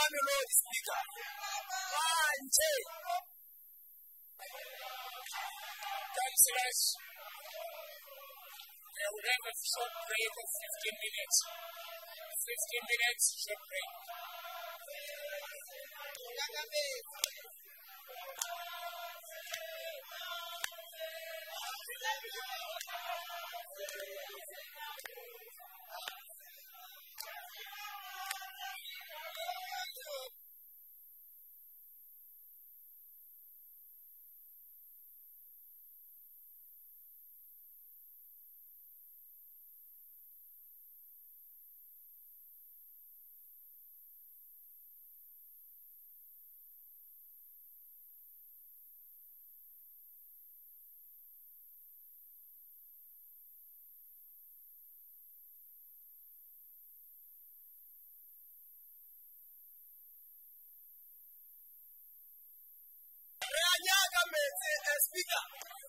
One Lord Speaker. Manje. Councillors, we will have a short break of 15 minutes. 15 minutes, short break. Speaker,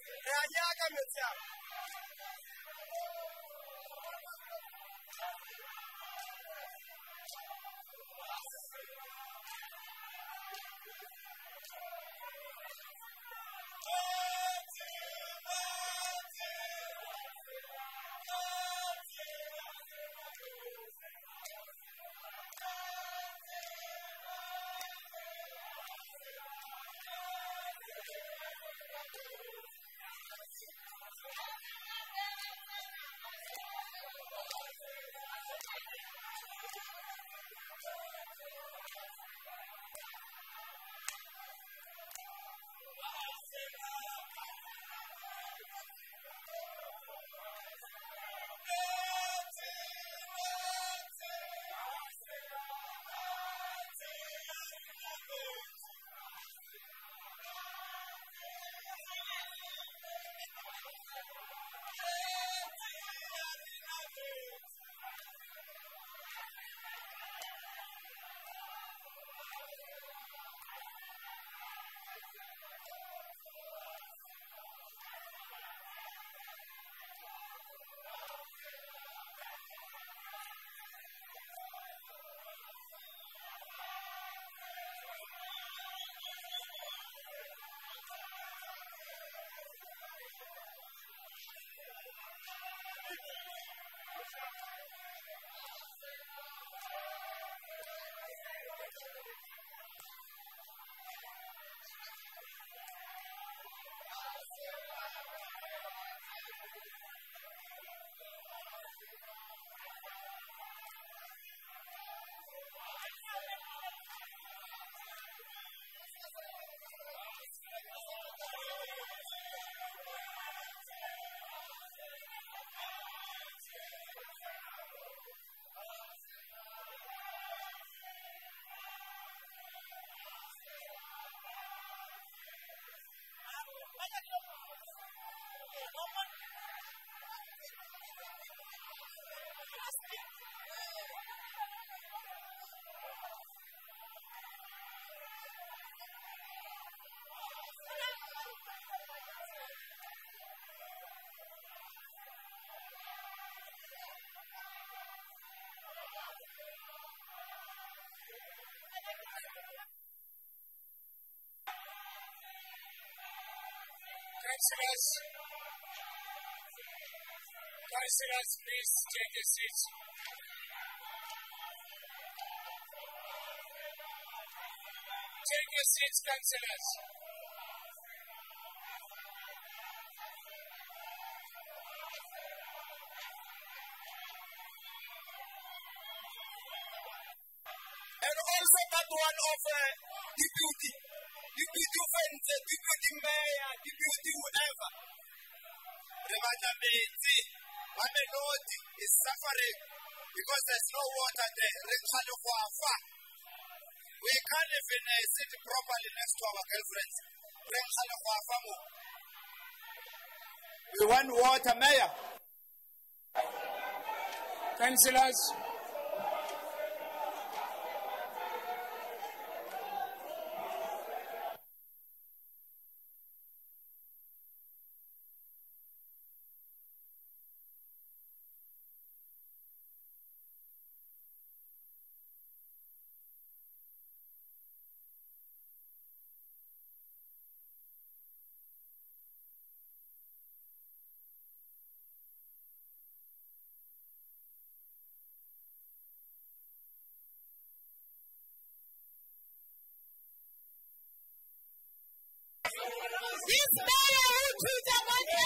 Councillors, please take a seat. Take your seats, councillors. And also that one of deputy fence, deputy mayor, deputy whoever. Mamelodi is suffering because there's no water there. We can't even sit properly next to our girlfriends. We want water, Mayor. Councillors. This mayor who treats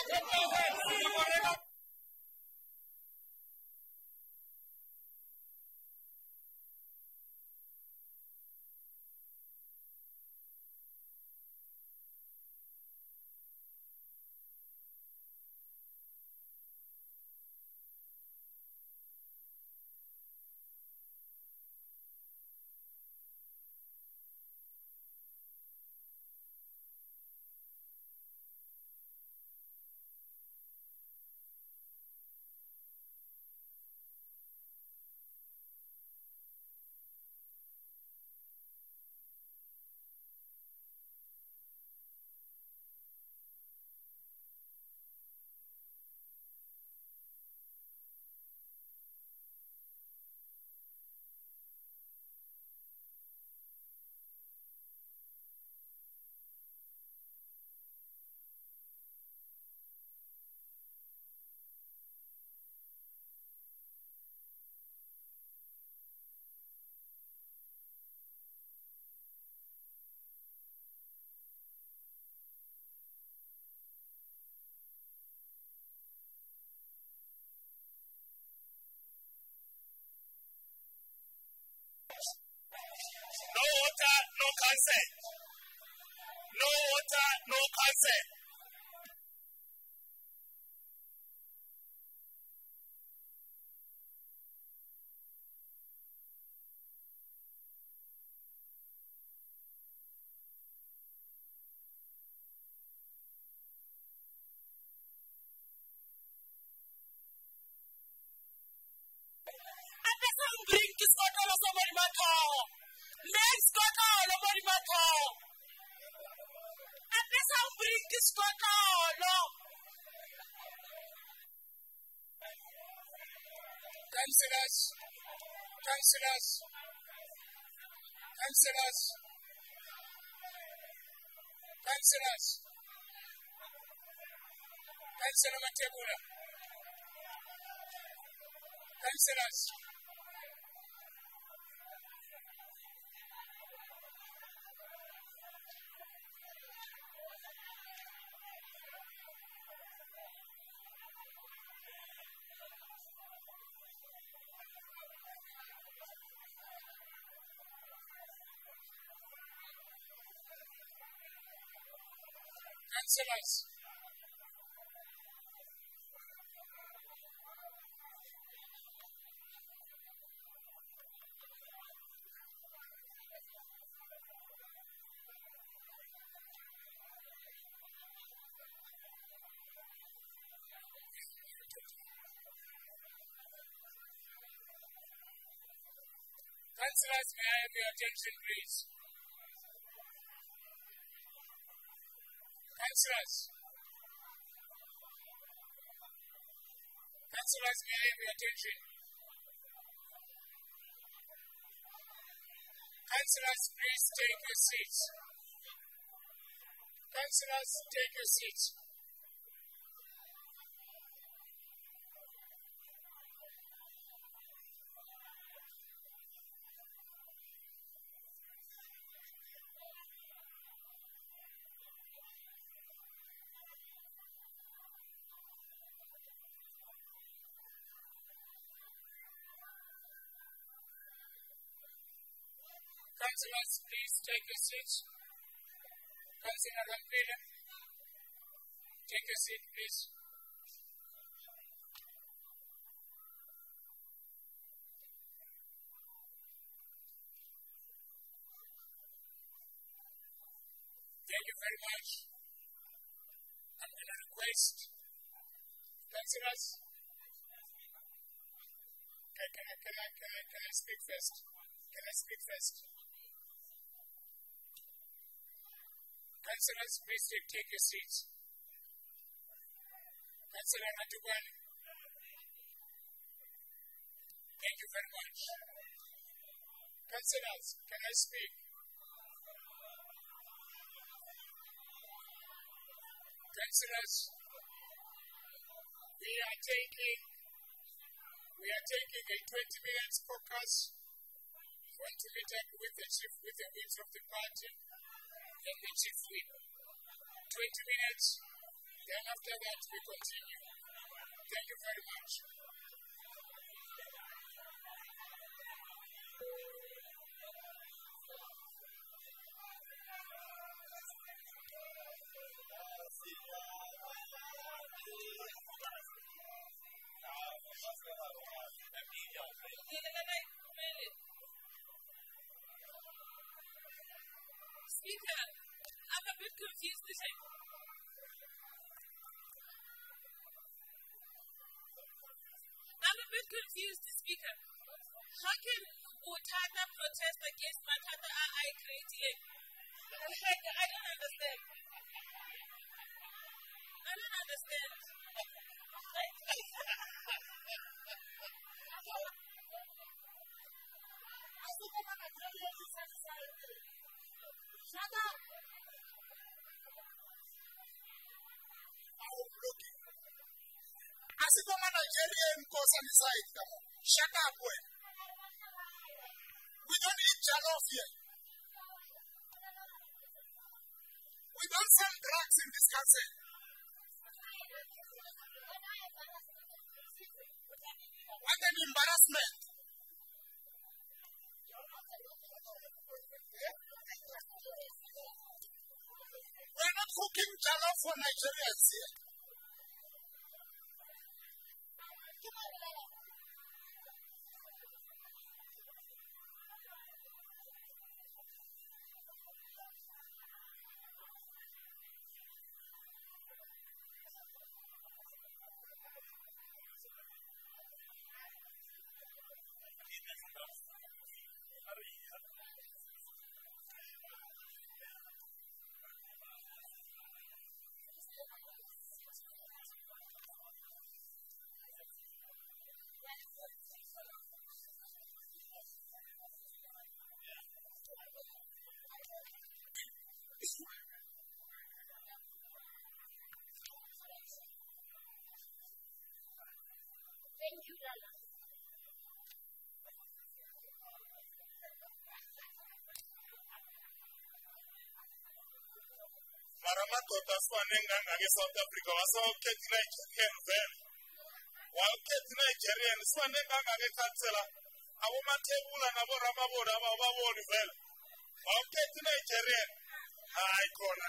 No water, no cancer. No water, no cancer. Councillor Matebula. Councillors. Councillors. Councillors, may I have your attention, please? Councillors. Councillors, may I have your attention? Councillors, please take your seats. Councillors, take your seats. Councillors, please take your seats. Councillor Rampila, take your seat, please. Thank you very much. I'm going to request, councillors, can I speak first? Can I speak first? Councillors, please take your seats. Councillor Matugani. Thank you very much. Councillors, can I speak? Councillors, we are taking a 20 minutes focus. We want to meet up with the chief, with the whips of the party, and the chief whip. 20 minutes. Then after that, we continue. Thank you very much. Speaker, I'm a bit confused today. Speaker. How can Utata protest against Matata I created? I don't understand. I don't understand. Shut up! Oh, look. As if I'm a Nigerian person inside, come on. Shut up, boy. We don't eat jollof here. We don't sell drugs in this country. What an embarrassment. We're not cooking jollof for Nigerians here. Thank you, Lala. Maramato taswanenga ngage South Africa waso ket Nigerian vel. While ket Nigerian swanenga ngage kansela. Awo matebula na bo ramaboda aba bo vel. While ket Nigerian ai kona.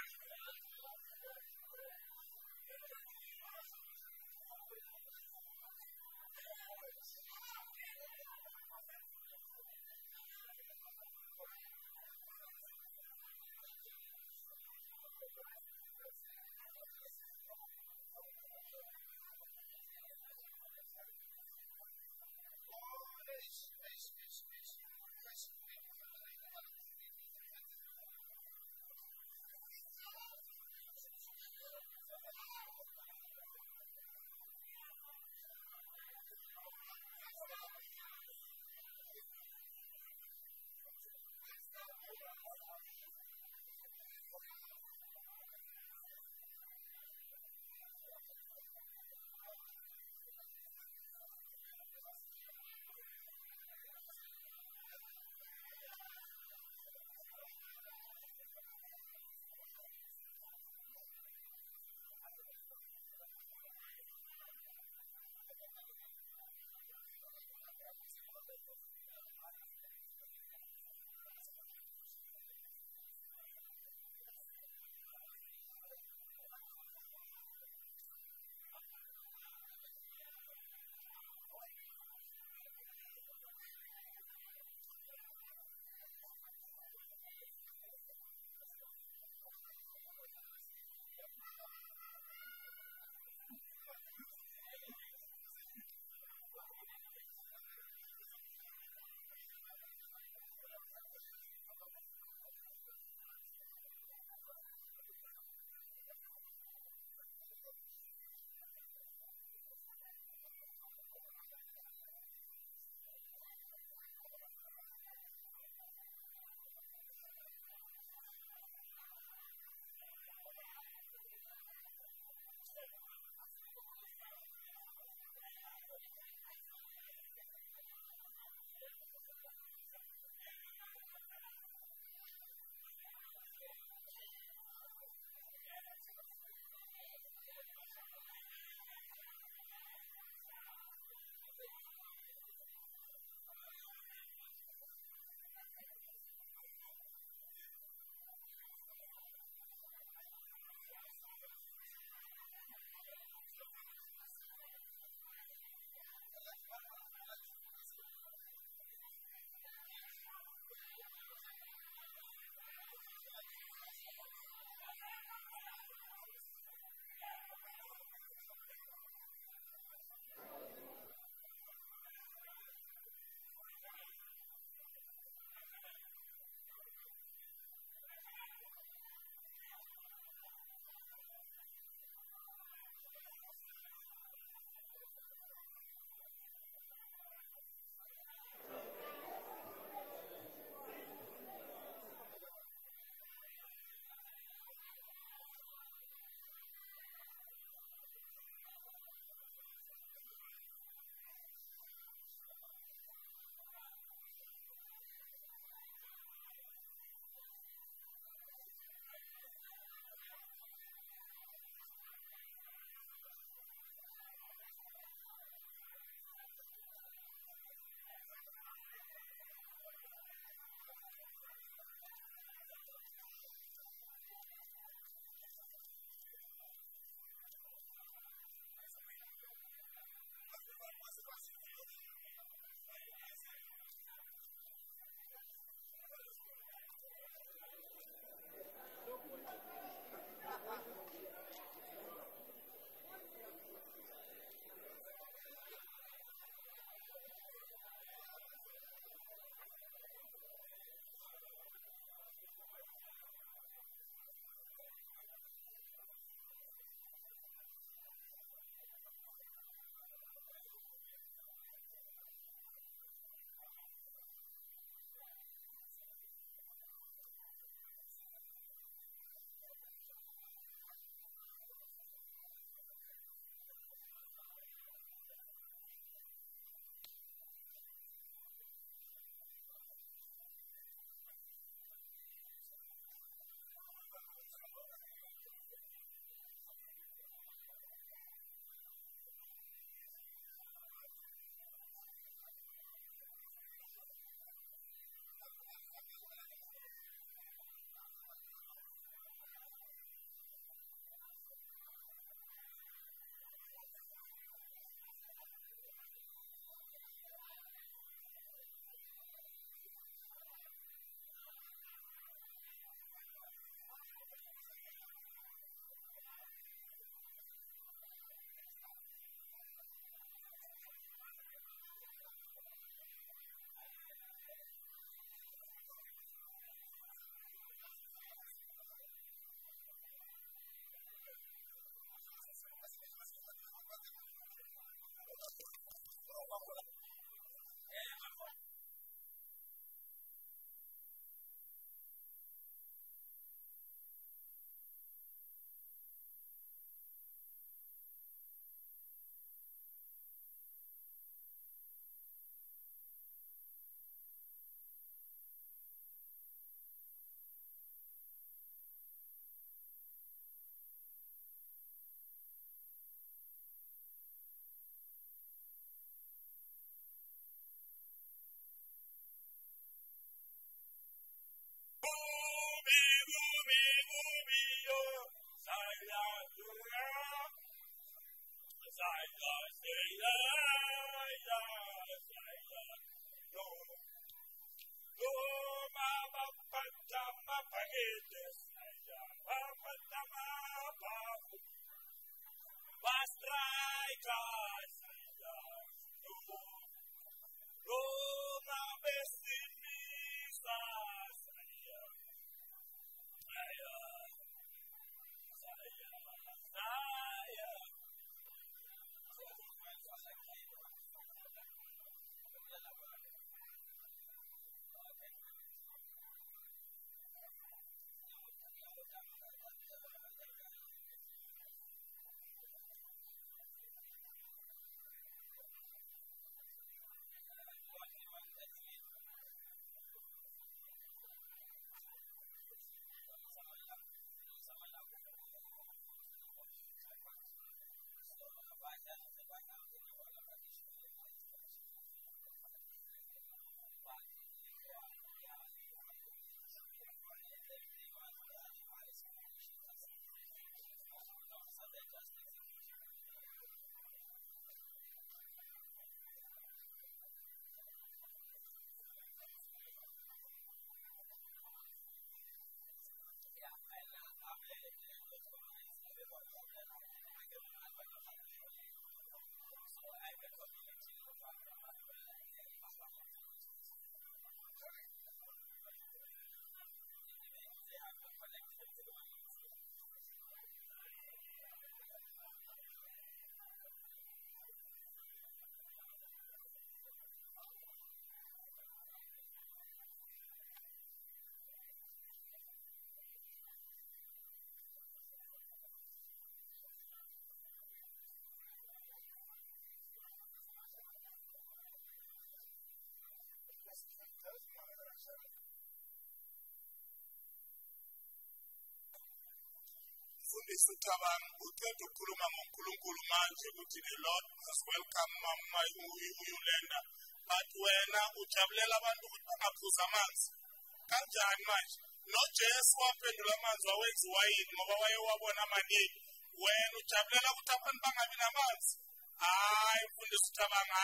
Sutaban utetu kuluma mkulunkulu manje kuti the Lord has welcome mama uyulenda but wena ujabulela abantu ukuthi bangaphuza amanzi kanjani manje no Jesu waphendula amanzi wawenziwa yini ngoba wayewabona amaningi wena ujabulela ukuthi abantu bangabi namanzi hayi mfundisi utabanga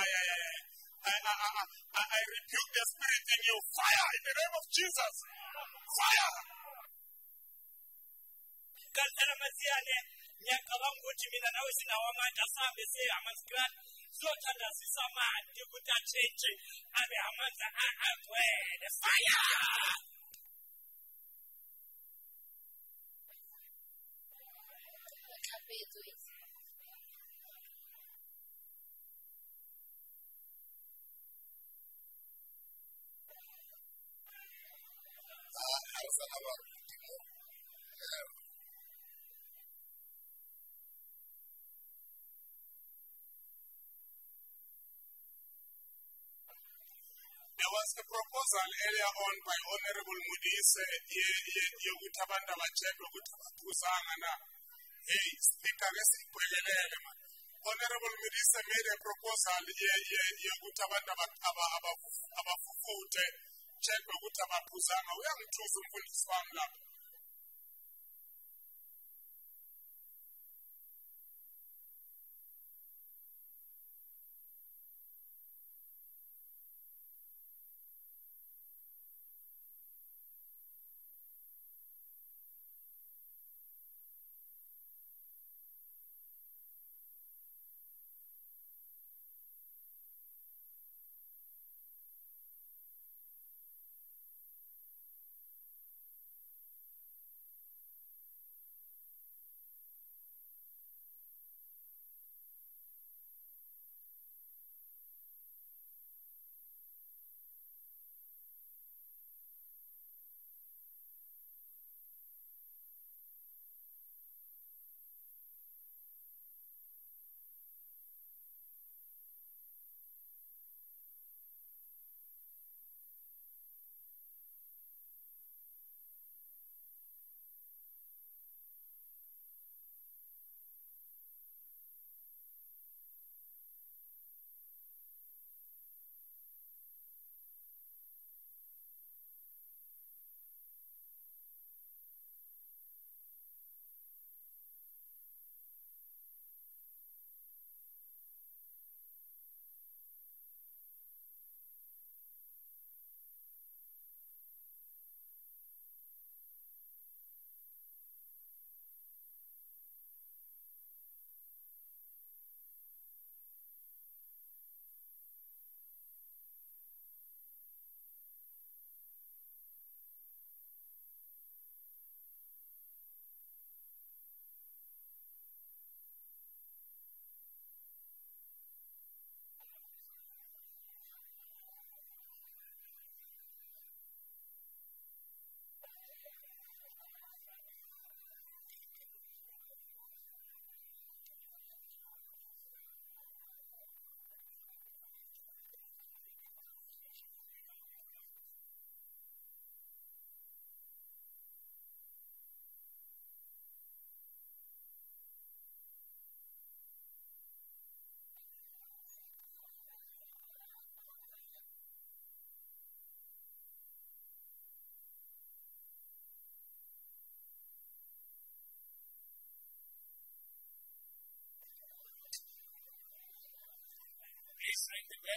I rebuke the spirit in you fire in the name of Jesus fire Kantara maziane nyakabangu kuti mina nawe sinawamanda sambe se amaskrat zotanda sisamandi kuti achenje abe amanza agwele fire There was a proposal earlier on by Honorable Mudise yokuthi abantu abachekwe ukuthi abaphuzanga na. Hey, speaker lesiphelelele man. Honorable Mudise made a proposal yokuthi abantu abafufute chekwe ukuthi abaphuzanga. Uyangithusa umfundisi wami lapha.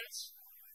else?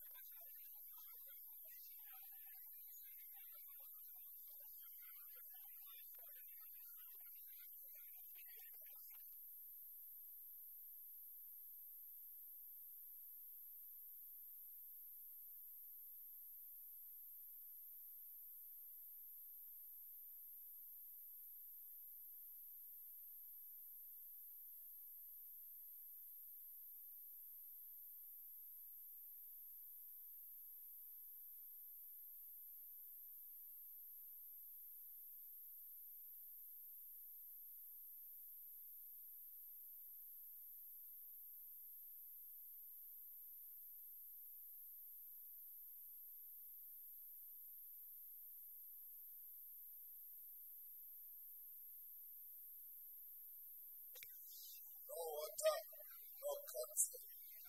No water, no cancer.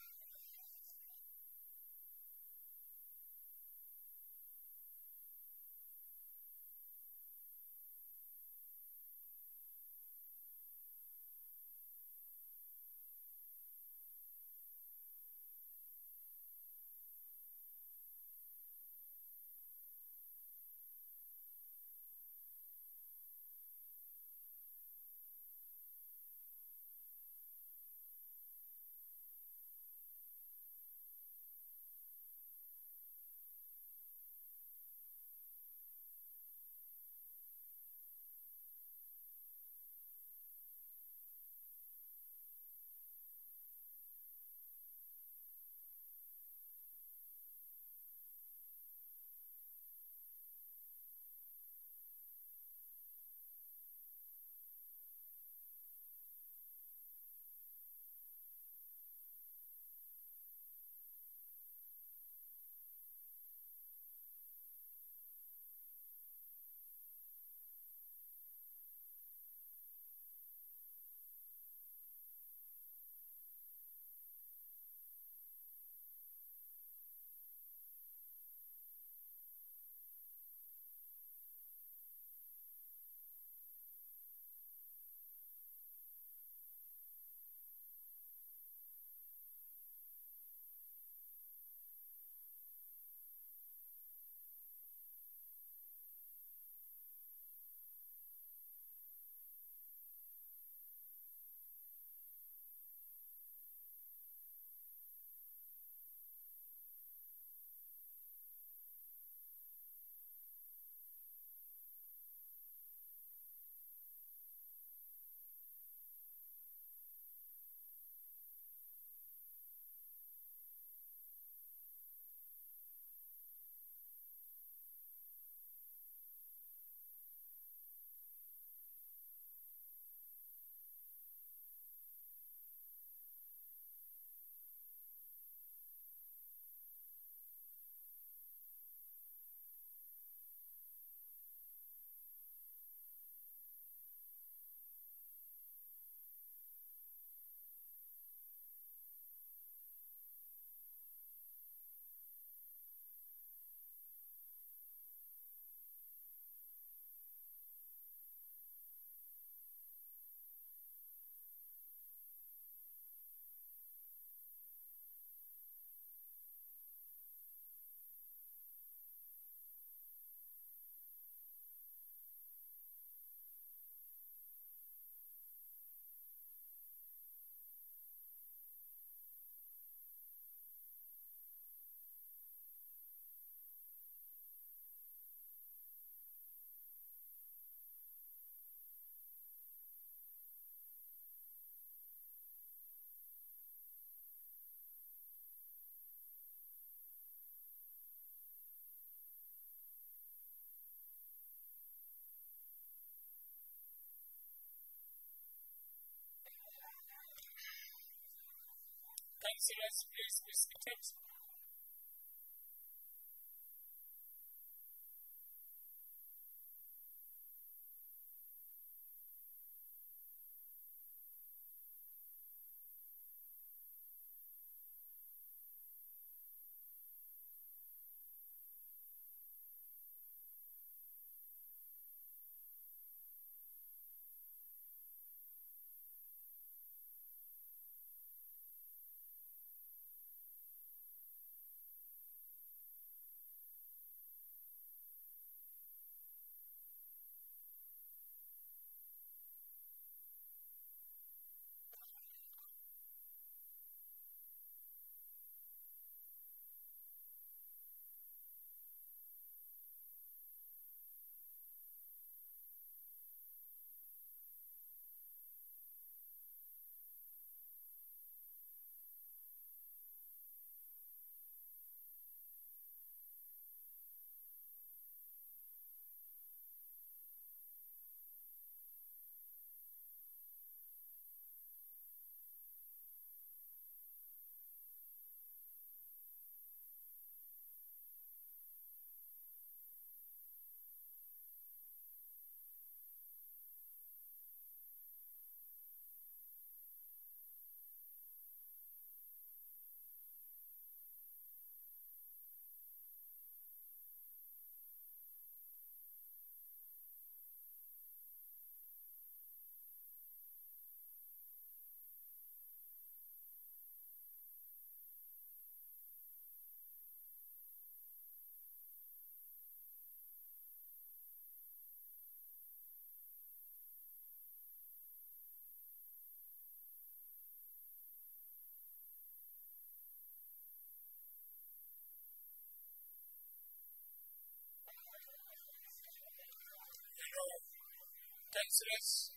Councillors, please be seated. councillors.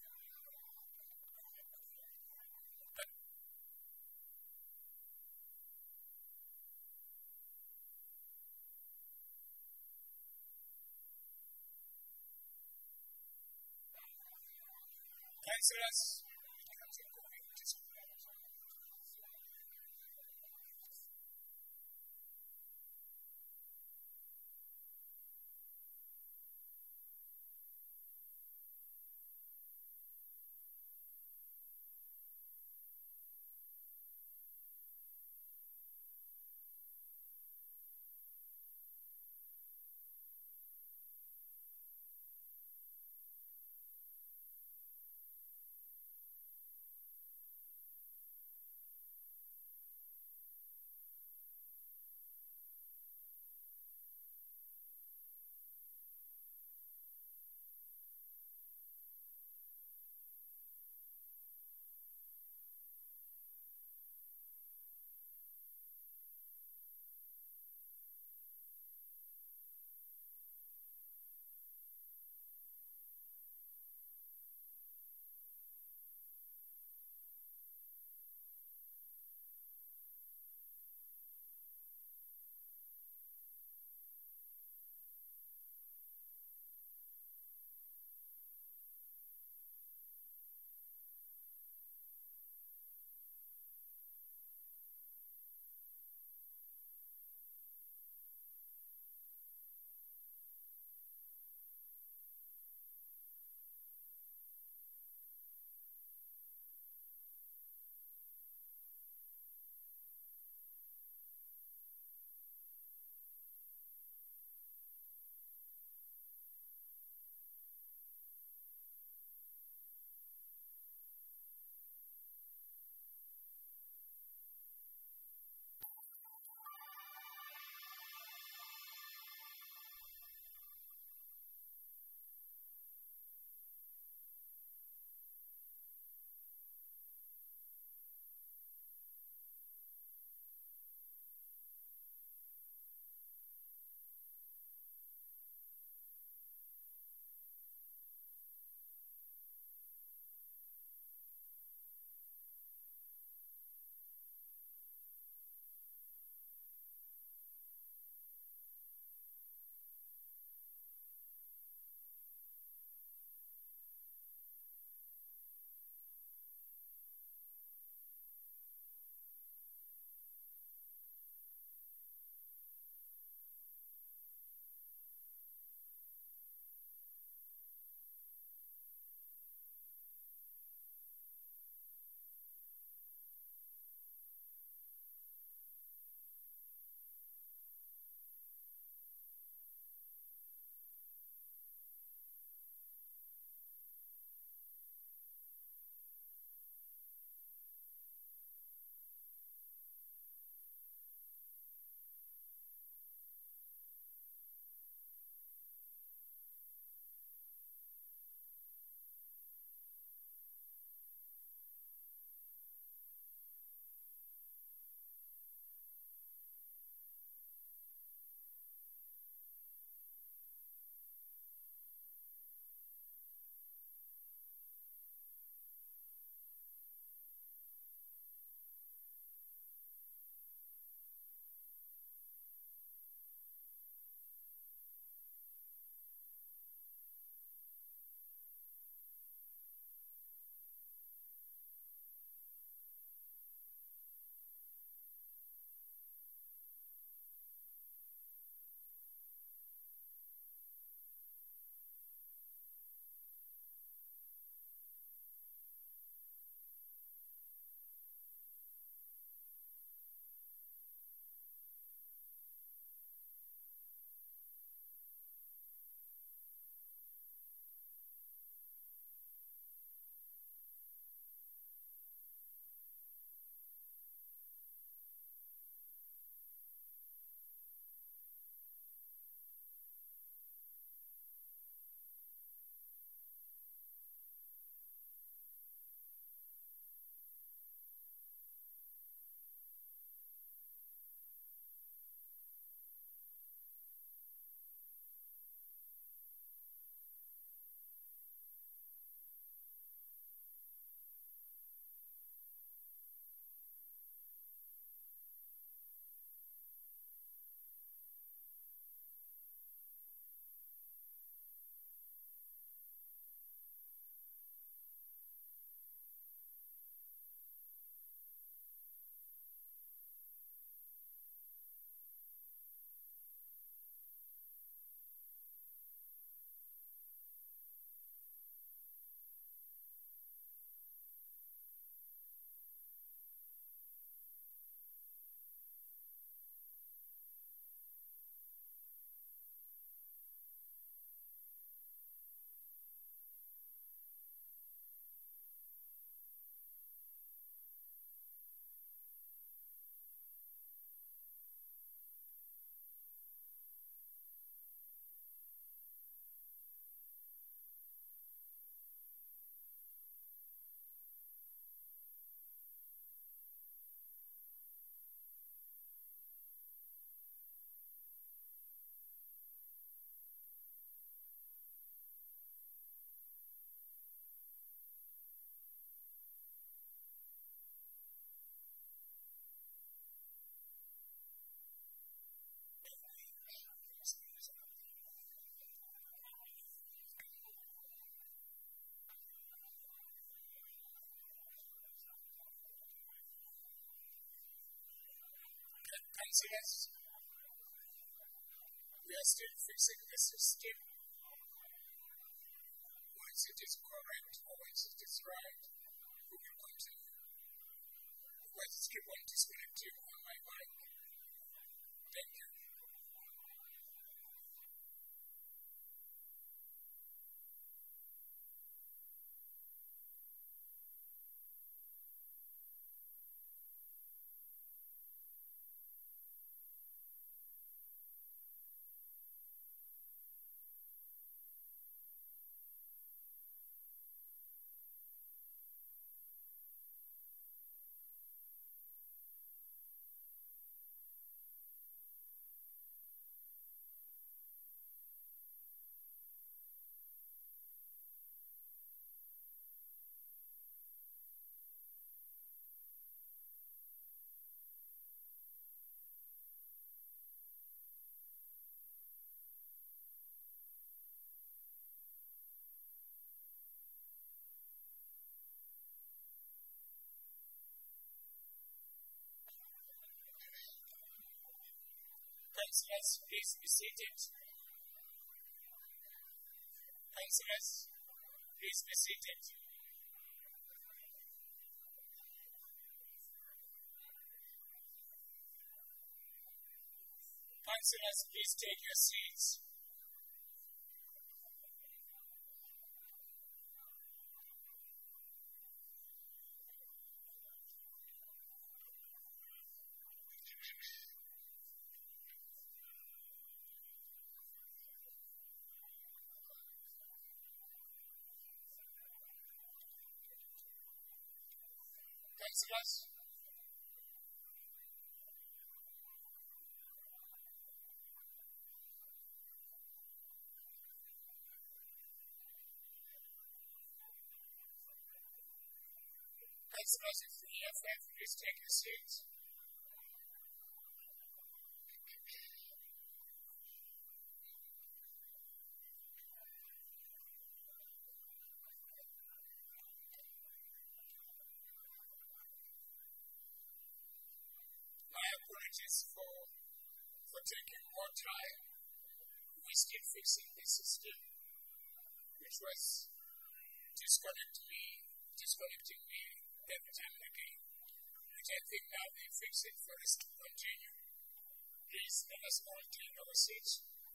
Councillors. Councillors, we are still fixing the system. Once it is correct or once it is right, we will continue. Otherwise, just keep on disconnecting on my mic. Thank you. Councillors, please be seated. Councillors, please be seated. Councillors, please take your seats. Councillors, Councillors, if the EFF, please take your seats. My apologies for taking more time. We're still fixing the system, which was disconnecting me every time and again. Which I think now they fix it for us to continue. Please let us all take our seats.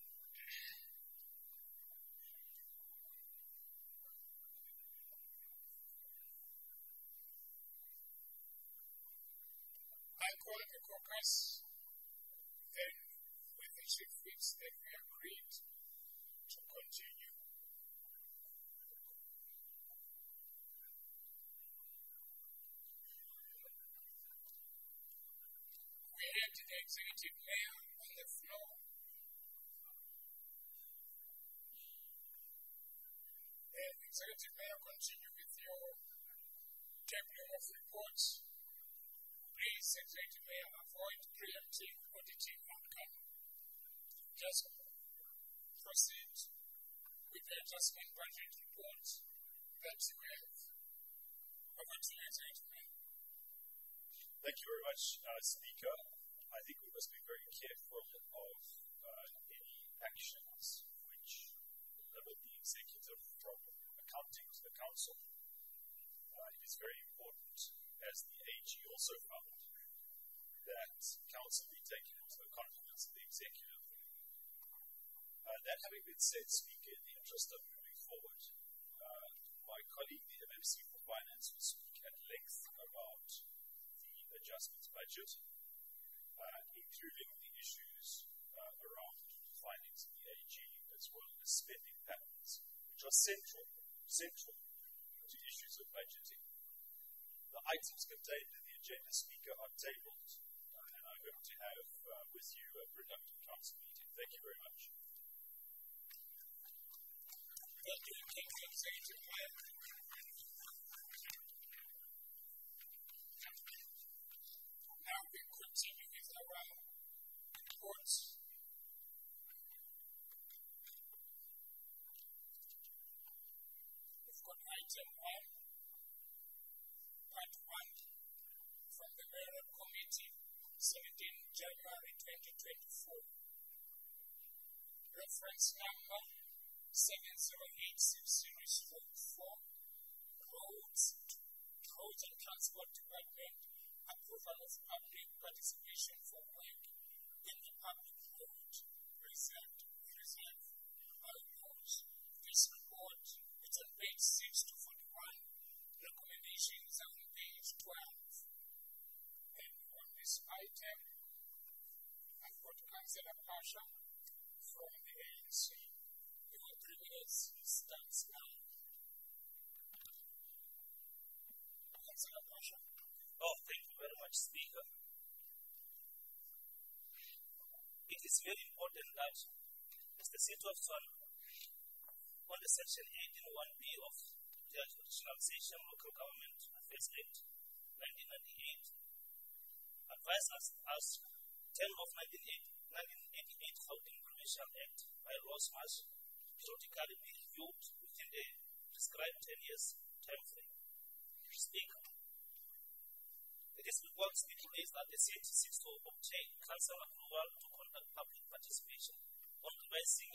I call the caucus, then with the chief whips, then we agreed to continue. We had the executive mayor on the floor. And executive mayor, continue with your tableau of reports. Please, executive mayor, avoid preemptive auditing outcome. Just proceed with the adjustment budget report that you have. Over to you, executive mayor. Thank you very much, Speaker. I think we must be very careful of any actions which limit the executive from accounting to the council. It is very important, as the AG also found, that council be taken into the confidence of the executive. That having been said, Speaker, in the interest of moving forward, my colleague, the MMC for Finance, will speak at length about the adjustments budget, including the issues around the findings of the AG, as well as spending patterns, which are central to issues of budgeting. The items contained in the agenda, Speaker, are tabled, and I hope to have with you a productive council meeting. Thank you very much. Thank you, Executive Mayor. Now we continue with our reports. We've got item 1, part 1, from the Mayoral Committee, 17 January 2024. Reference number 7086044. Roads and Transport Department approval of public participation for work in the public road reserve bylaws. This report is on page 6 to 41. Recommendations are on page 12. And on this item, I've got Councillor Pasha from the ANC. Your 3 minutes starts now. Councillor Pasha. Oh, thank you very much, Speaker. It is very important that as the City of Tshwane, under Section 18(1)(b) of the Nationalisation Local Government Affairs Act 1998, advises us 10 of 1988 Gauteng Provincial Act bylaws must periodically be reviewed within the prescribed 10 years time frame. Speaker, it is required stipulates that the city seeks to obtain council approval to conduct public participation on revising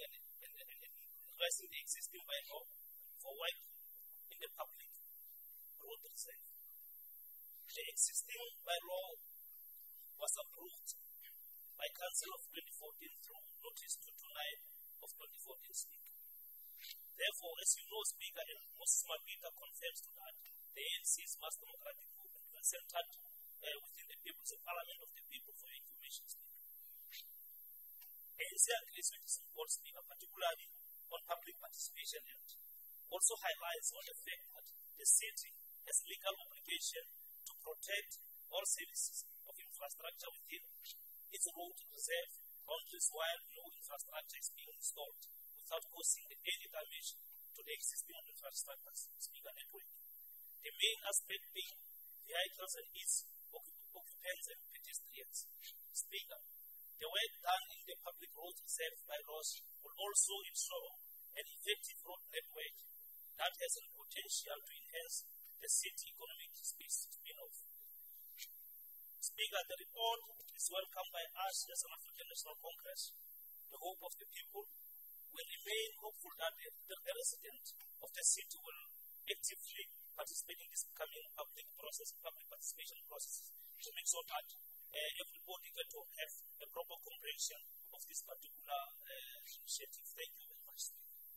the existing bylaw for work in the public road reserve. The existing bylaw was approved by Council of 2014 through Notice 229 of 2014, Speaker. Therefore, as you know, Speaker, and Moses Mabhida confirms to that, the ANC's mass democratic movement was centered within the People's Parliament of the People for Information, Speaker. ANC agrees with this report, Speaker, particularly on public participation and also highlights on the fact that the city has legal obligation to protect all services of infrastructure within its road reserve boundaries while no infrastructure is being installed without causing any damage to the existing infrastructure, Speaker, network. The main aspect being vehicles and its occupants and pedestrians. Speaker, the work done in the public road reserve bylaws will also ensure an effective road network that has the potential to enhance the city economic space spin-off. Speaker, the report is welcomed by us as an African National Congress. The hope of the people will remain hopeful that the residents of the city will actively participate in this coming public participation process to make sure that everybody get to have a proper comprehension of this particular initiative. Thank you very much.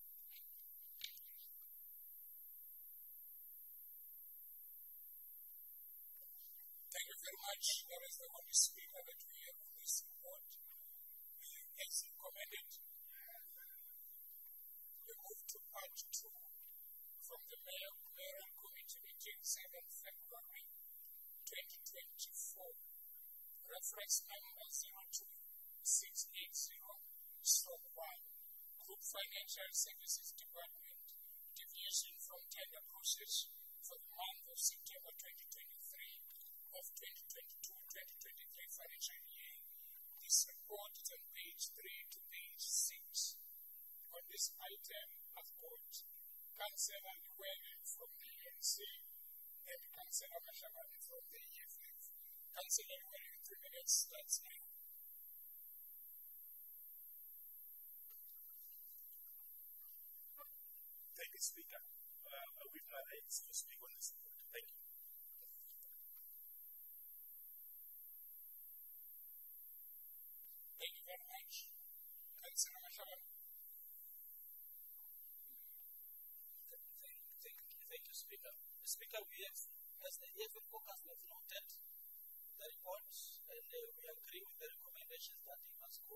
Thank you very much. That is the only speaker that we have on this report. As recommended, we move to part 2 from the Mayoral Committee meeting 7th February 2024. Reference number 02680/1. Group Financial Services Department, deviation from tender process for the month of September 2023 of 2022-2023 financial year. This report is on page 3 to page 6. On this item, I've got Councillor Luwele from the ANC and Councillor Mashabane from the EFF. Councillor Luwele, 3 minutes, starts now. Thank you, Speaker. With my rights to speak on this report. Thank you. Thank you very much. Councillor Mashabane. Thank you, Speaker. Speaker, we have, as the EFF caucus, we have noted the report and we agree with the recommendations that he must go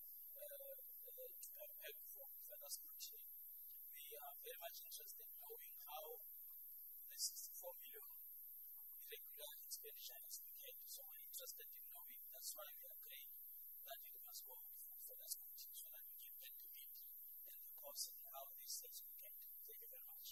to help for further scrutiny. We are very much interested in knowing how this 64 million irregular expenditure has been made. So we're interested in knowing. That's why we agree that it must go for further scrutiny so that we can get to meet and the cost and how this has been made. Thank you very much.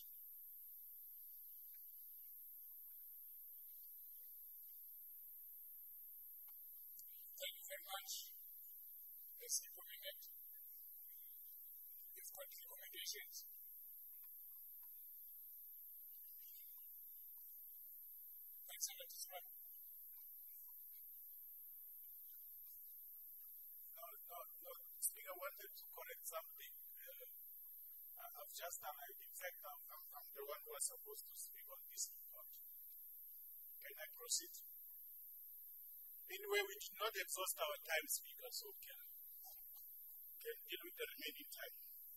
Thank you very much. As recommended, you've got recommendations. Councillor Tisman. I've just arrived. In fact, I'm the one who was supposed to speak on this report. Can I proceed? Anyway, we did not exhaust our time, Speaker, so can deal with the remaining time.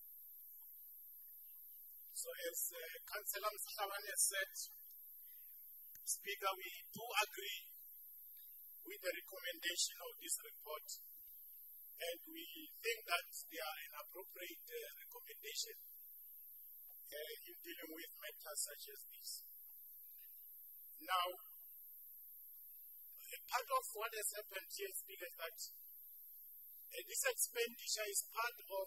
So as Councillor Msahawane said, Speaker, we do agree with the recommendation of this report, and we think that they are an appropriate recommendation in dealing with matters such as this. Now, part of what has happened here, Speaker, is that this expenditure is part of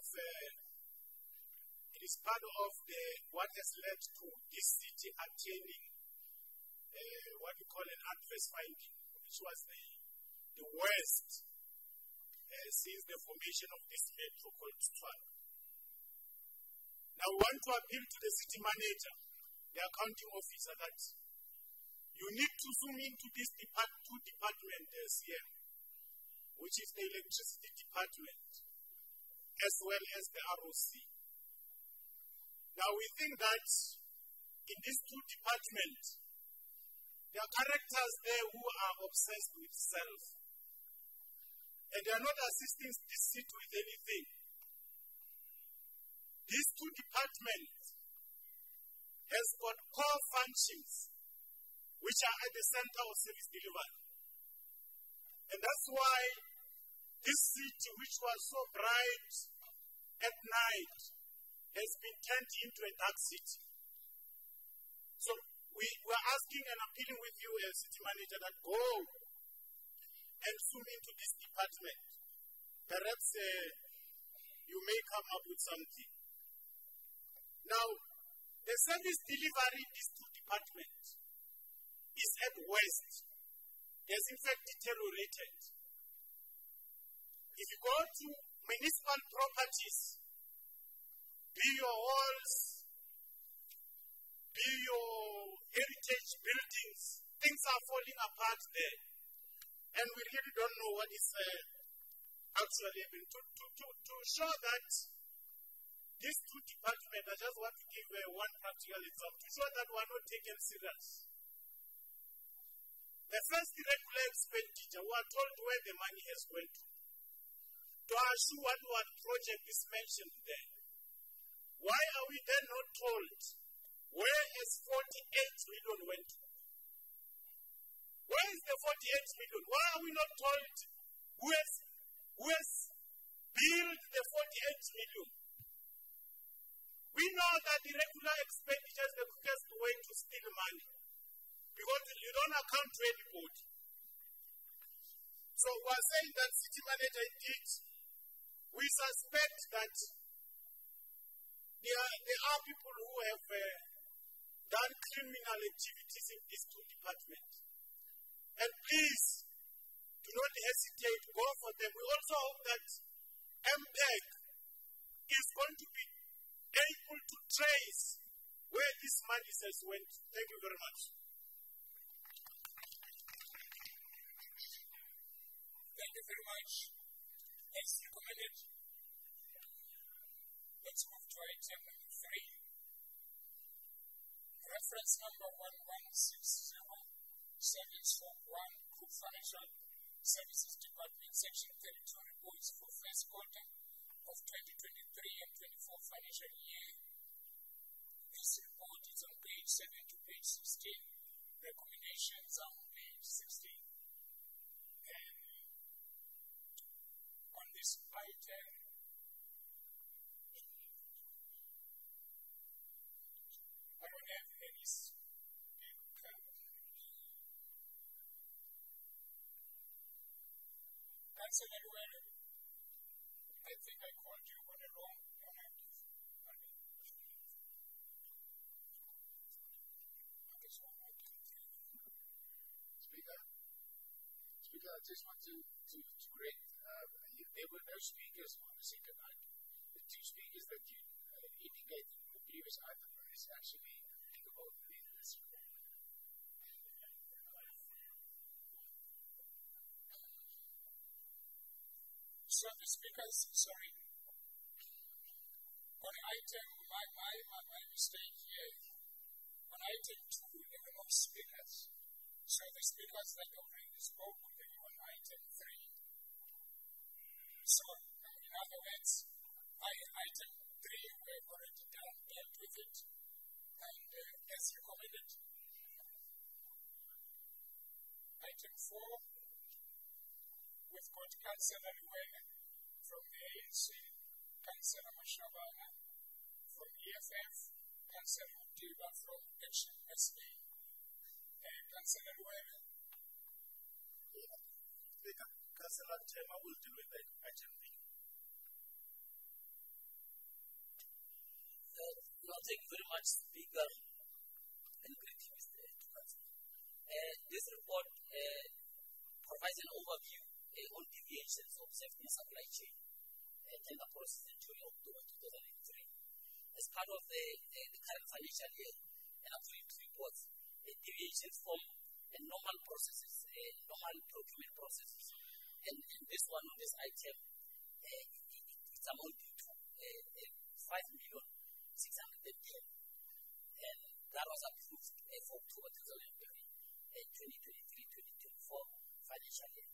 what has led to this city attaining what we call an adverse finding, which was the worst since the formation of this metro called Tshwane. Now we want to appeal to the city manager, the accounting officer, that you need to zoom into these two departments here, which is the electricity department as well as the ROC. Now we think that in these two departments, there are characters there who are obsessed with self, and they are not assisting this city with anything. These two departments has got core functions which are at the center of service delivery. And that's why this city, which was so bright at night, has been turned into a dark city. So we're asking and appealing with you as city manager that go and zoom into this department. Perhaps you may come up with something. Now, the service delivery in these two departments is at worst. Has in fact deteriorated. If you go to municipal properties, be your halls, be your heritage buildings, things are falling apart there. And we really don't know what is actually happening. To show that these two departments, I just want to give one practical example, to show that we are not taken serious. The first irregular expenditure, we are told where the money has gone to. To assure what project is mentioned there. Why are we then not told where is 48 million went to? Where is the 48 million? Why are we not told who has billed the 48 million? We know that irregular expenditure is the quickest way to steal money, because you don't account to anybody. So we are saying that city manager indeed, we suspect that there are people who have done criminal activities in these two departments. And please, do not hesitate, go for them. We also hope that MPEG is going to be able to trace where this money has went. Thank you very much. Thank you very much. As recommended, let's move to item number 3. Reference number 1160741, Group Financial Services Department, Section 32 reports for first quarter of 2023 and 24 financial year. This report is on page 7 to page 16. Recommendations are on page 16. And on this item, I don't have any speaker. Councillor Luero, I think I called you on the wrong moment. Speaker, I just want to correct. There were no speakers on the second item. The two speakers that you indicated in the previous item is actually applicable in this report. So the speakers, sorry. On item, my mistake here, on item 2, there were no speakers. So the speakers that already spoke will be on item 3. So, in other words, item 3, we have already dealt with it, and as recommended. Item 4, we've got Councillor Luwele from the ANC, Councillor Mashabana from EFF, Councillor Mutiba from Action SA. Councillor Luwele. Councillor Tema will deal with that item 3. Thank you very much, Speaker, and greetings to Council. This report provides an overview on deviations observed in supply chain tender process during October 2003. As part of the current financial year and according to reports, deviations from normal processes, normal procurement processes, and this one on this item, it's amounting to 5,610,000, and that was approved for October 2023-2024 financial year.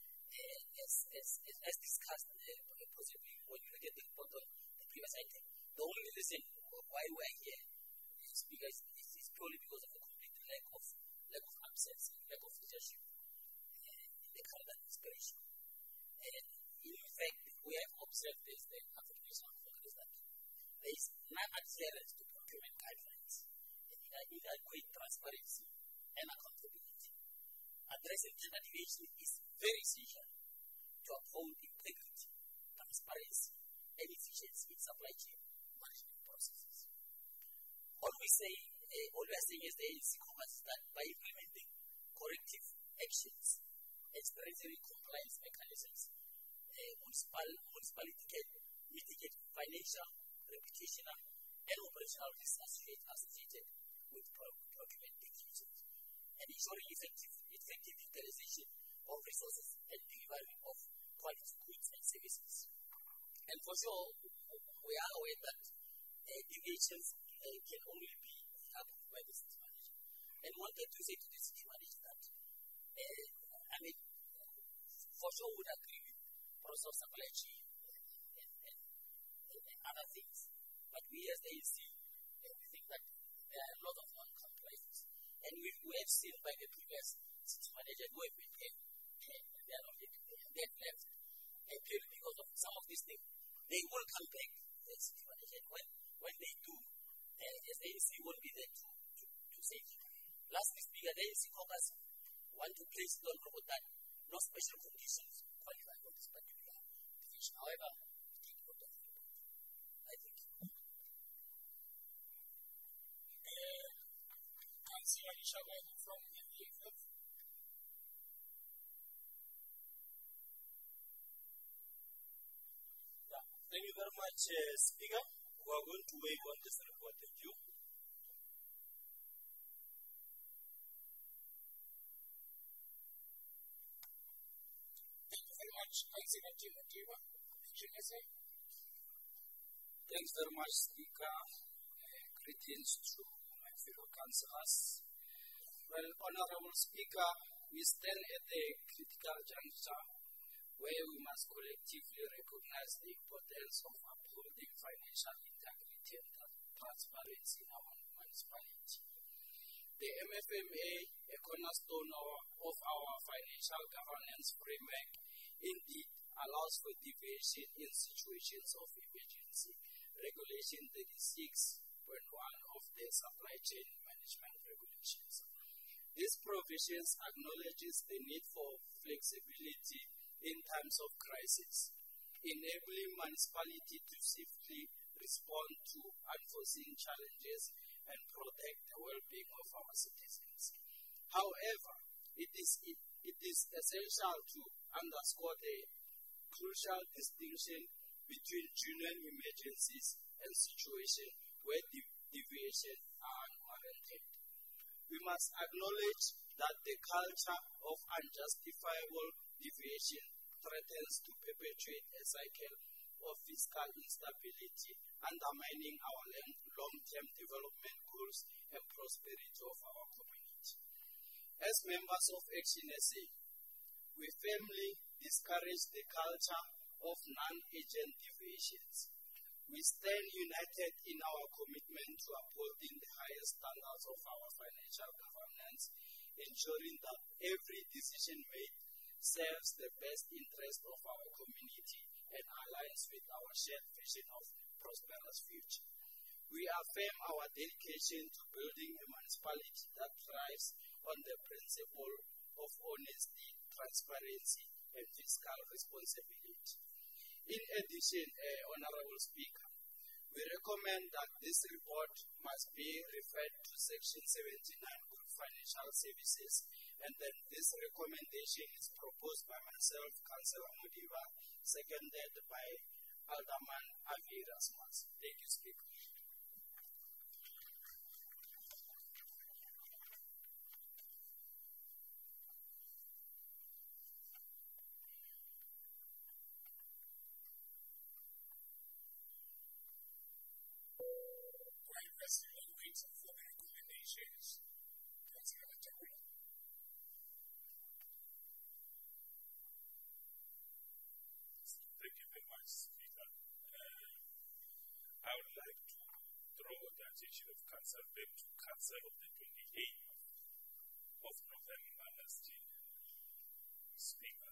As discussed, possibly when you look at the report on the previous item, the only reason why we are here is because it is purely because of the complete lack of absence, lack of leadership in the current administration. And in fact, we have observed this, the African National Congress, that there is non-adherence to procurement guidelines and inadequate transparency and accountability. Addressing gender deviation is very essential to uphold integrity, transparency, and efficiency in supply chain management processes. All we are saying as the ANC is that by implementing corrective actions and strengthening compliance mechanisms, municipality can mitigate financial, reputational, and operational risks associated with procurement decisions, and ensuring effective utilization of resources and delivery of quality goods and services. And for sure, we are aware that deviations can only be approved by the city manager. And wanted to say to the city manager that, for sure would agree with process supply chain and other things. But we as the ANC, we think that there are a lot of non-compliance. And we have seen by the previous city manager who have been here, and they are not yet there, they have left. And purely because of some of these things, they will come back to the city manager. When they do, as the ANC won't be there to save you. Lastly, Speaker, the ANC caucus want to place it on record that no special conditions qualify for this particular division. However, we take note of the report. I think. Councillor Ishabani from the EFF. Thank you very much, Speaker. We are going to wait on this report. Thank you. Thank you very much, Councillor Mutiba. Thanks very much, Speaker. Greetings to my fellow councillors. Well, Honorable Speaker, we stand at a critical juncture where we must collectively recognize the importance of upholding financial integrity and transparency in our municipality. The MFMA, a cornerstone of our financial governance framework, indeed allows for deviation in situations of emergency. Regulation 36.1 of the Supply Chain Management Regulations. These provisions acknowledges the need for flexibility in times of crisis, enabling municipality to swiftly respond to unforeseen challenges and protect the well-being of our citizens. However, it is essential to underscore the crucial distinction between genuine emergencies and situations where deviations are unwarranted. We must acknowledge that the culture of unjustifiable deviation threatens to perpetuate a cycle of fiscal instability, undermining our long-term development goals and prosperity of our community. As members of Action SA, we firmly discourage the culture of non-agent deviations. We stand united in our commitment to upholding the highest standards of our financial governance, ensuring that every decision made serves the best interest of our community and aligns with our shared vision of prosperous future. We affirm our dedication to building a municipality that thrives on the principle of honesty, transparency, and fiscal responsibility. In addition, Honorable Speaker, we recommend that this report must be referred to Section 79 Group Financial Services, and then this recommendation is proposed by myself, Councillor Mudiba, seconded by Alderman Avi Erasmus. Thank you, Speaker. Waiting for the recommendations. Councillor Matabula. Thank you very much, Speaker. I would like to draw the attention of Council back to Council of the 28th of November last year. Speaker,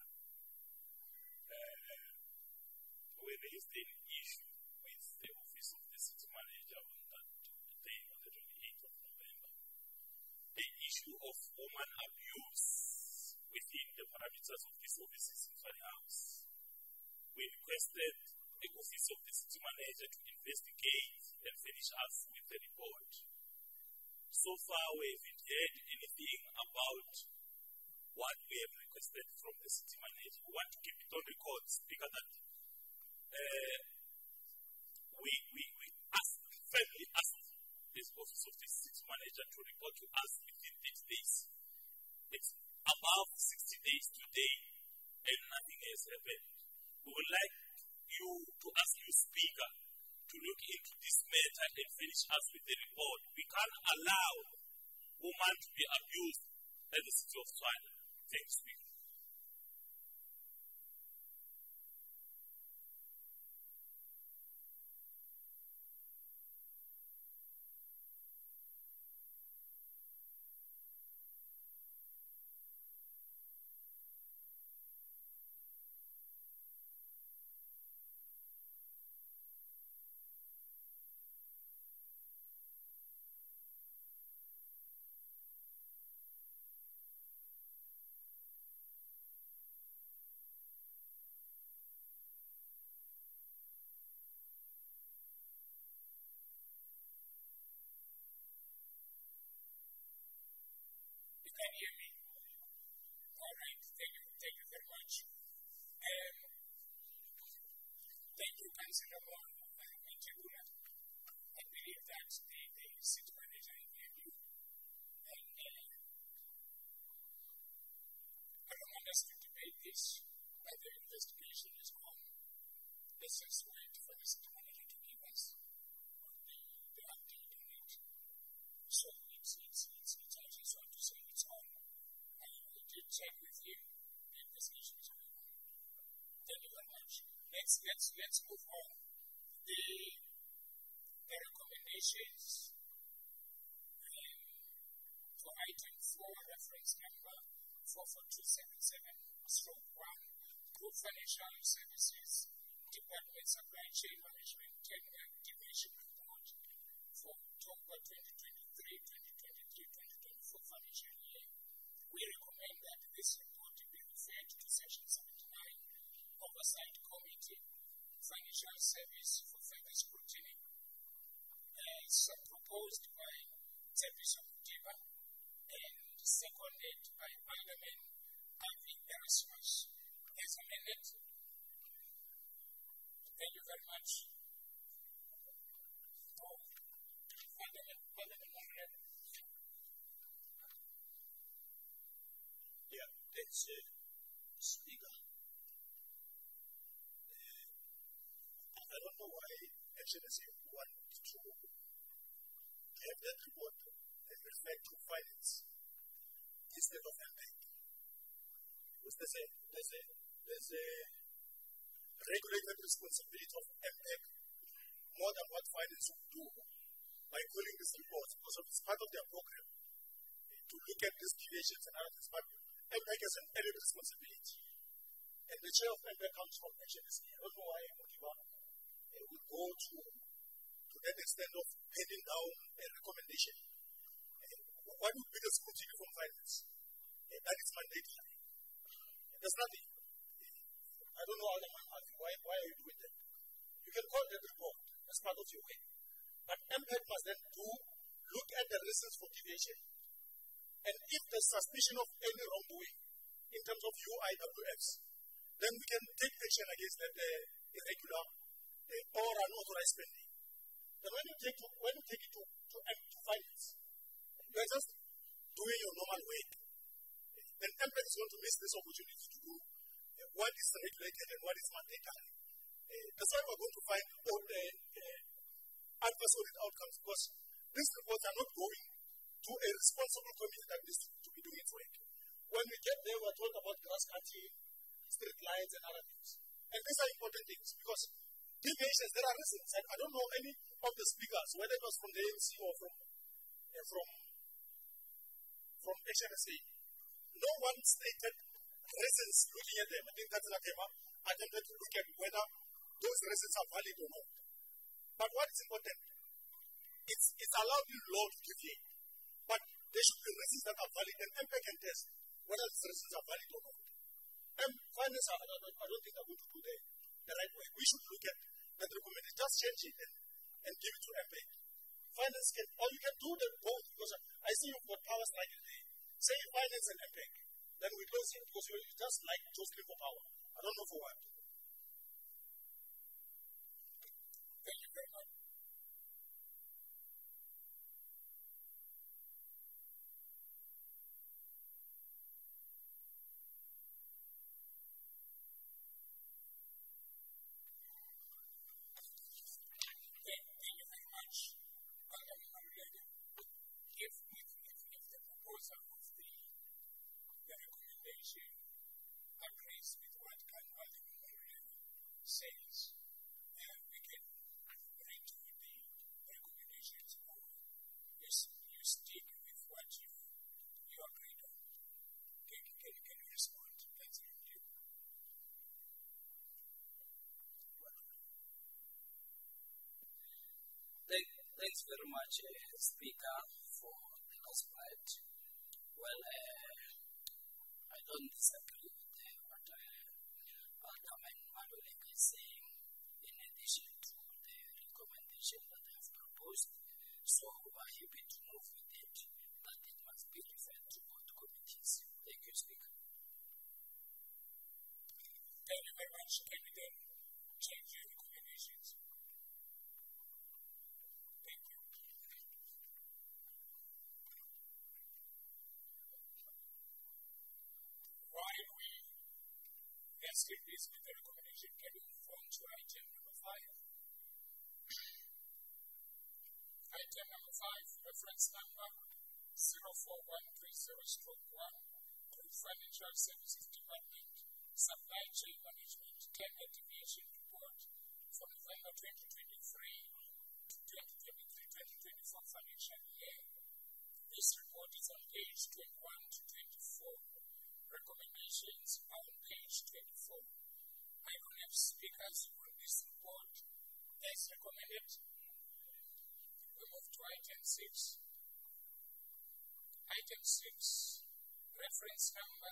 we raised an issue with the Office of the City Manager on that day, on the 28th of November. The issue of woman abuse within the parameters of this office's Symphony House. We requested the Office of the City Manager to investigate and finish us with the report. So far, we haven't heard anything about what we have requested from the City Manager. We want to keep it on record, Speaker, that we firmly asked this Office of the City Manager to report to us within 8 days. It's above 60 days today, and nothing has happened. We would like you to ask you, Speaker, to look into this matter and finish us with the report. We can't allow women to be abused in the city of Tshwane. Thanks, Speaker. Can you hear me? All right, thank you very much. Thank you, Councillor Matabula. I believe that the City Manager heard you, and I don't want us to debate this, but the investigation is on. Let's just wait for the City Manager to give us the update on it. So I just want to say it's on. I did check with him. The investigation is going on. Thank you very much. Let's move on. The recommendations for item 4, reference number 44277/1, Group Financial Services Department Supply Chain Management Tender Division Report for October 2023-2024 financial year. We recommend that this report be referred to Section 79, Oversight Committee, Financial Service for further scrutiny, as proposed by Tsepiso Mudiba and seconded by Alderman Avi Erasmus. As amended. Thank you very much. Yeah, thanks, Speaker. also why HNSA want to have that report reflect to finance instead of MPEG. Because there's a regulated responsibility of MPEG more than what finance would do by calling this report, because it's part of their program to look at these deviations and other things. But MPEG has an element responsibility. And the chair of MPEG comes from HNSA. I don't know why Motiba would go to that extent of heading down a recommendation. What would be the scrutiny from finance? That is mandatory. There's nothing. I don't know how the man asks you, why are you doing that? You can call that report as part of your way. But MPEG must then look at the reasons for deviation. And if there's suspicion of any wrongdoing in terms of UIWFs, then we can take action against that irregular or unauthorized spending. Then when you take it to finance, you're just doing your normal work. Then MPEG is going to miss this opportunity to do what is regulated and what is mandatory. That's why we're going to find all the adverse audit outcomes, because these reports are not going to a responsible committee that needs to be doing its work. When we get there, we're told about grass cutting, street lights, and other things. And these are important things, because deviations, there are reasons. And I don't know any of the speakers, whether it was from the ANC or from HNSA. No one stated reasons looking at them. I think that's Nakema attempted to look at whether those reasons are valid or not. But what is important, it's allowed in law to deviate. But there should be reasons that are valid, and MPEG can test whether these reasons are valid or not. And finance, I don't think they're going to do the right way. We should look at that recommendation, just change it and give it to MPEG. Finance can, or you can do them both, because I see you've got powers like today. Say finance and MPEG, then we close it, because you just like jostling for power. I don't know for what. Thank you very much. If the proposal of the recommendation agrees with what Alderman Maruleke says, we can read the recommendations, or you stick with what you agreed on. Can you respond? That's on you. Thanks very much, Speaker, for the last part. Well, I don't disagree with what Alderman Maruleke is saying, in addition to the recommendation that I have proposed. So we're happy to move with it, that it must be referred to both committees. Thank you, Speaker. Thank you very much. Can we then change your recommendations? While we investigate this with the recommendation, can we move on to item number 5? Item number 5, reference number 04130/1, Group Financial Services Department, Supply Chain Management, Tender Deviation Report for November 2023 to 2023-2024 financial year. This report is on page 21 to 24. Recommendations are on page 24. I don't have speakers on this report as recommended. We move to item 6. Item 6, reference number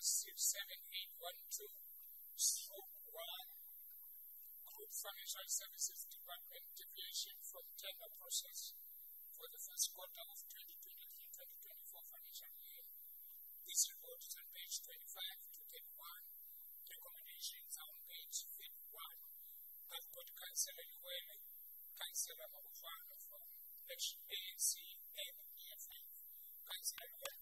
67812/1, Group Financial Services Department, deviation from tender process for the first quarter of 2023-2024 financial year. This report is on page 25 to 31. Recommendations are on page 51. I've got Councillor Luwele, Councillor Mabufano from ANC and EFF. Councillor Luwele.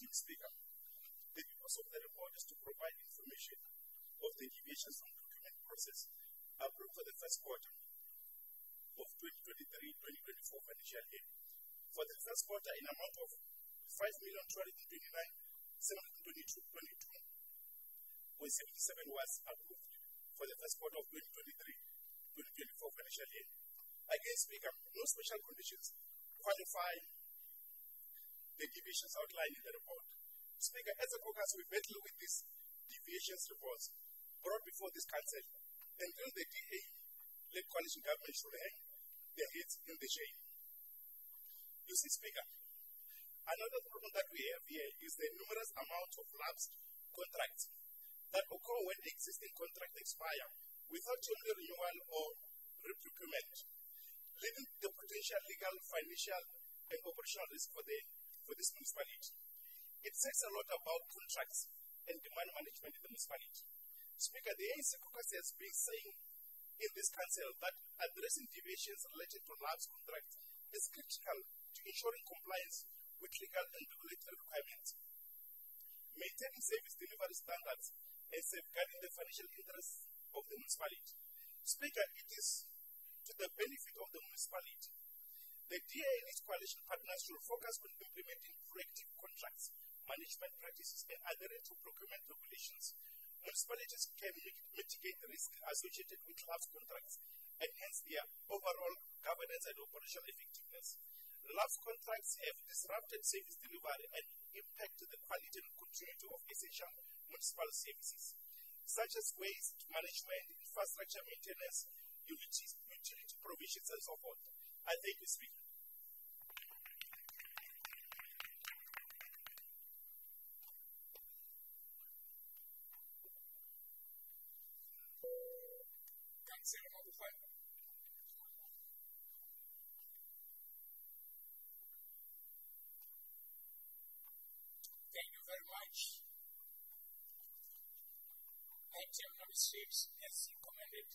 Acting Speaker, the purpose of the report is to provide information of the deviations from procurement process approved for the first quarter of 2023-2024 financial year. For the first quarter, in amount of 5,229,722.77 was approved for the first quarter of 2023-2024 financial year. Again, Speaker, no special conditions qualify the deviations outlined in the report. Speaker, as a caucus, we battle with these deviations reports brought before this council until the DA-led coalition government should hang their heads in the shade. You see, Speaker, another problem that we have here is the numerous amount of lapsed contracts that occur when existing contracts expire without timely renewal or reprocurement, leaving the potential legal, financial, and operational risk for this municipality. It says a lot about contracts and demand management in the municipality. Speaker, the ANC caucus has been saying in this council that addressing deviations related to lapsed contracts is critical to ensuring compliance with legal and regulatory requirements, maintaining service delivery standards, and safeguarding the financial interests of the municipality. Speaker, it is to the benefit of the municipality. The DA and its coalition partners should focus on implementing proactive contracts, management practices, and adhering to procurement regulations. Municipalities can mitigate the risk associated with lapsed contracts, enhance their overall governance and operational effectiveness. Lapsed contracts have disrupted service delivery and impact the quality and continuity of essential municipal services, such as waste management, infrastructure maintenance, utility provisions, and so forth. I thank you, Speaker. Councillor Mabufan. Thank you very much. Item number 6 as recommended.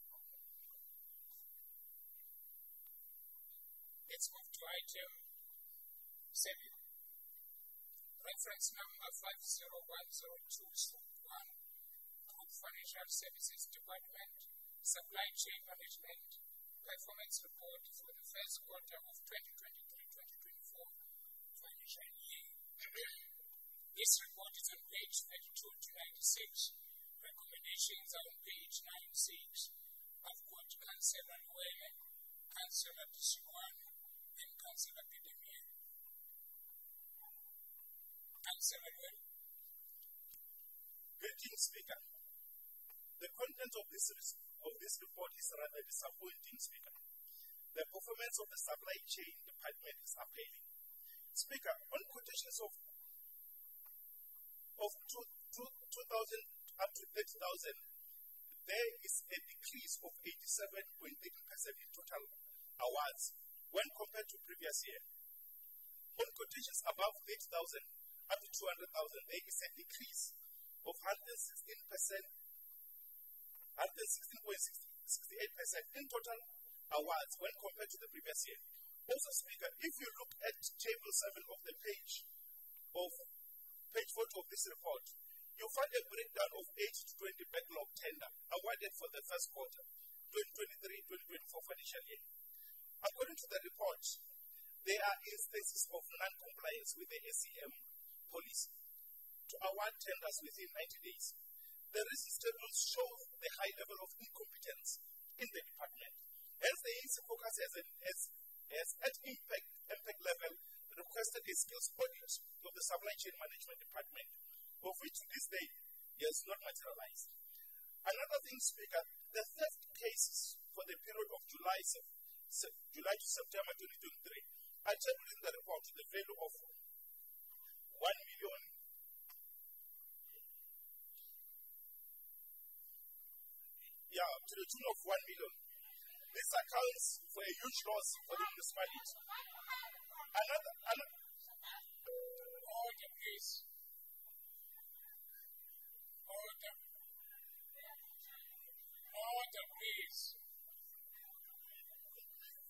Let's move to item 7. Reference number 50102/1, Group Financial Services Department, Supply Chain Management, Performance Report for the first quarter of 2023-2024 financial year. This report is on page 32 to 96. Recommendations are on page 96. I've got Councillor Luele, Councillor Tishwan, and Councillor Bidemir. Councillor Luele. Greetings, Speaker. The content of this report is rather disappointing, Speaker. The performance of the supply chain department is appalling. Speaker, on quotations of 2,000 up to 30,000, there is a decrease of 87.8% in total awards when compared to previous year. On quotations above 30,000 up to 200,000, there is a decrease of 116.68% in total awards when compared to the previous year. Also, Speaker, if you look at table 7 of the page 40 of this report, you'll find a breakdown of 8 to 20 backlog tender awarded for the first quarter, 2023-2024 financial year. According to the report, there are instances of non-compliance with the SEM policy to award tenders within 90 days. The recent tables show the high level of incompetence in the department. Hence, the ANC focus has at impact level requested a skills audit of the supply chain management department, of which to this day has not materialized. Another thing, Speaker, the theft cases for the period of July to September 2023 are tabled in the report to the value of 1 million. To the tune of 1 million. This accounts for a huge loss for the municipality. Order, please. Order. Order, please.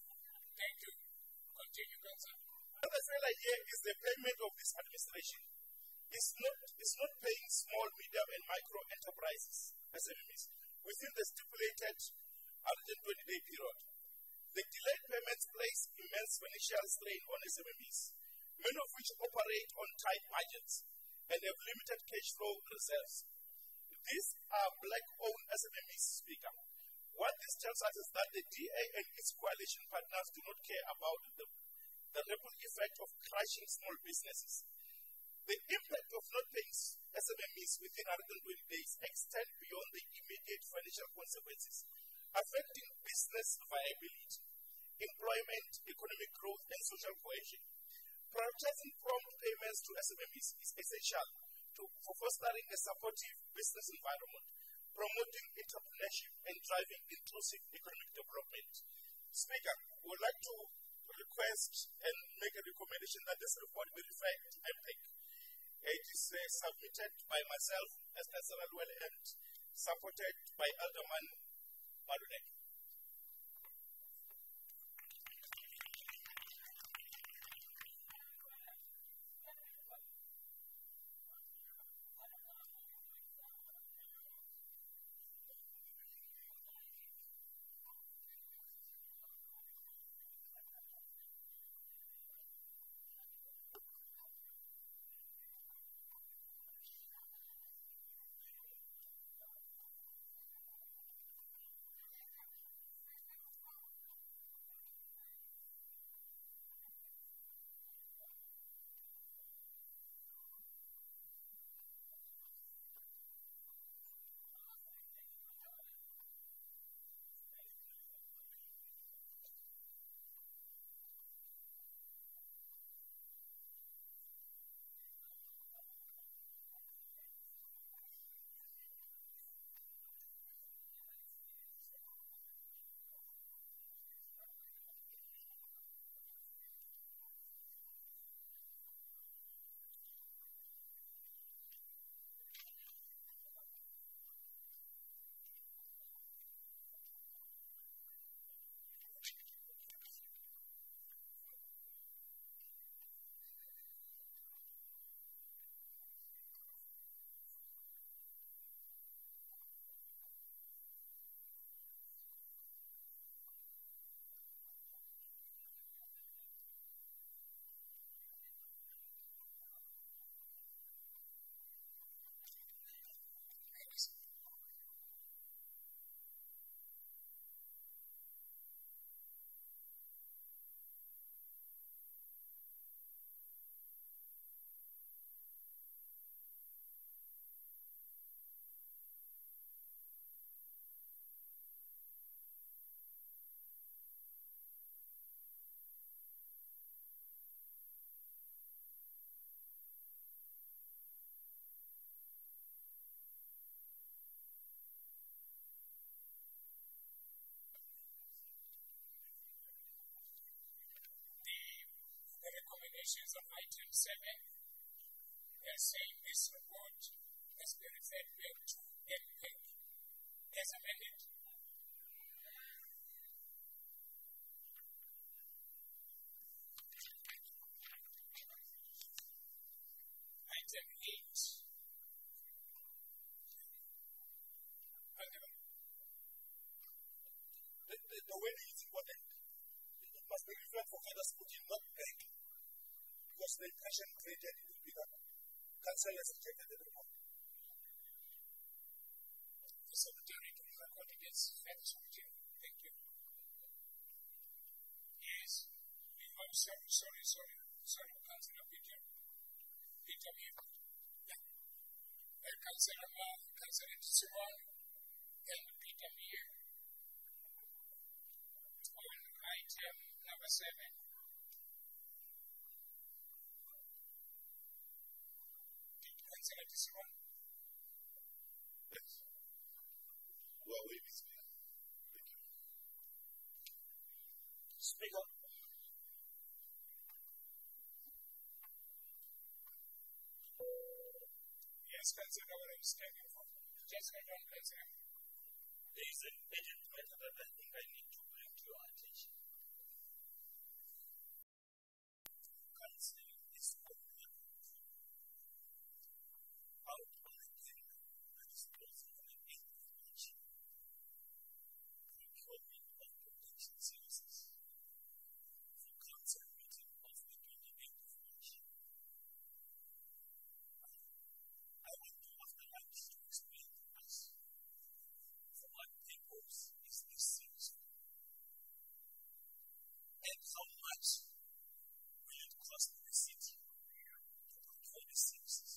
Thank you. Continue, Councillor. Another failure here is the payment of this administration. is not paying small, medium, and micro enterprises, SMEs, within the stipulated 120-day period. The delayed payments place immense financial strain on SMEs, many of which operate on tight budgets and have limited cash flow reserves. These are black-owned SMEs, Speaker. What this tells us is that the DA and its coalition partners do not care about the ripple effect of crushing small businesses. The impact of not paying SMEs within 120 days extend beyond the immediate financial consequences, affecting business viability, employment, economic growth, and social cohesion. Prioritizing prompt payments to SMEs is essential for fostering a supportive business environment, promoting entrepreneurship, and driving inclusive economic development. Speaker, we would like to request and make a recommendation that this report be referred to MPEC. It is submitted by myself as Councillor Luel and supported by Alderman Maluleke. Recommendations of item 7, we are saying this report has been referred back to MPEC as amended. Item 8. The wording is important. It must be referred for further scrutiny, not back. Because the impression created will be that council has rejected the report. The Secretary to record it as further scrutiny. Thank you. Yes. Sorry, Councillor Peter. Peter Mew. Yeah. Councillor Tsuwan and Peter Mew. On item number 7. Councillor Tsuwan. Yes. Well, we will speak. Thank you. Speaker. Yes, Councillor, what I'm standing for. Just hold on, Councillor. There is an urgent matter that I think I need to bring to your attention. Council is much will it cost the city to procure the services?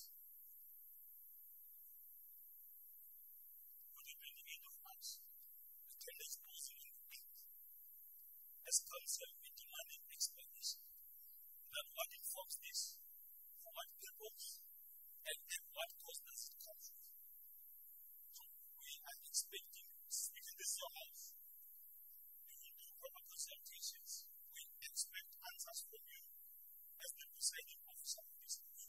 Would it be the end of March? The tender is closing on the 8th. As council, we demand an explanation that what informs this, for what purpose, and what cost does it come from? So we are expecting, because this is your house, you will do proper consultations. We expect answers from you as the presiding officer of this house.